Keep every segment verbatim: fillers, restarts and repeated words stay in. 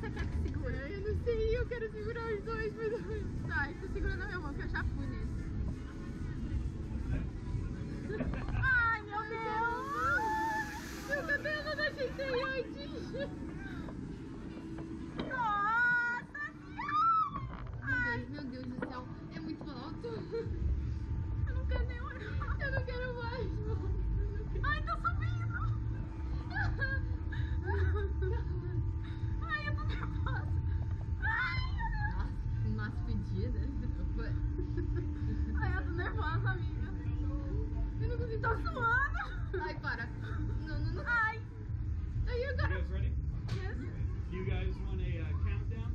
você quer que segure? Eu não sei, eu quero segurar os dois, mas... Tá, você segura na minha mão, que eu já fui nesse. Ai, meu Deus! Meu cabelo não ajeitei antes! Nossa! Ai, meu Deus do céu, é muito alto! Eu não quero nem olhar! Eu não quero mais! Ai, tô subindo! Ai, eu tô nervosa! Ai, meu Deus! Nossa, nossa pedida! Ai, eu tô nervosa, amiga! Eu não consigo. Tô suando! Ai, para! Não, não, não! Ai! Aí You agora. guys ready? Yes. Do you guys want a uh, countdown?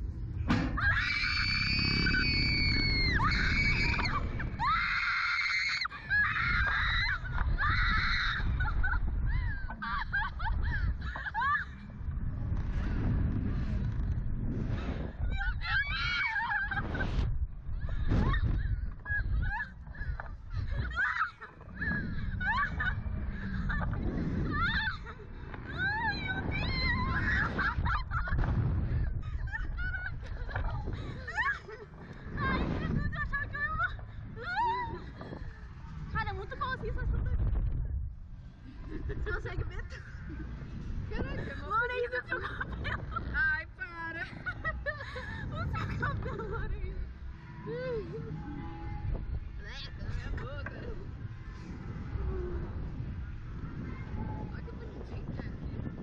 Cara, é muito bom assim, faz tudo. Você consegue ver tudo. Caraca, Lourenço, seu cabelo. ai, para! O seu cabelo, Lourenço. Leca na minha boca! Olha que bonitinho, cara!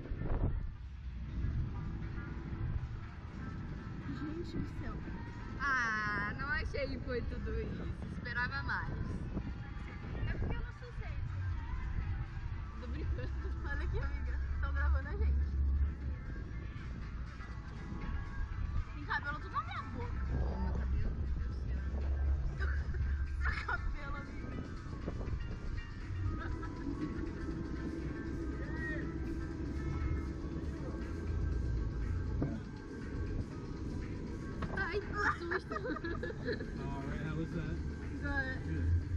Gente do céu. Ah, não achei que foi tudo isso. Esperava mais. É porque eu não sujei isso aqui. Tô brincando. Olha aqui, amiga. Estão gravando a gente. Tem cabelo tudo na minha boca. Oh, meu cabelo, meu Deus do céu. Seu cabelo, amiga. Ai, que susto! All right, how was that? Good. Good.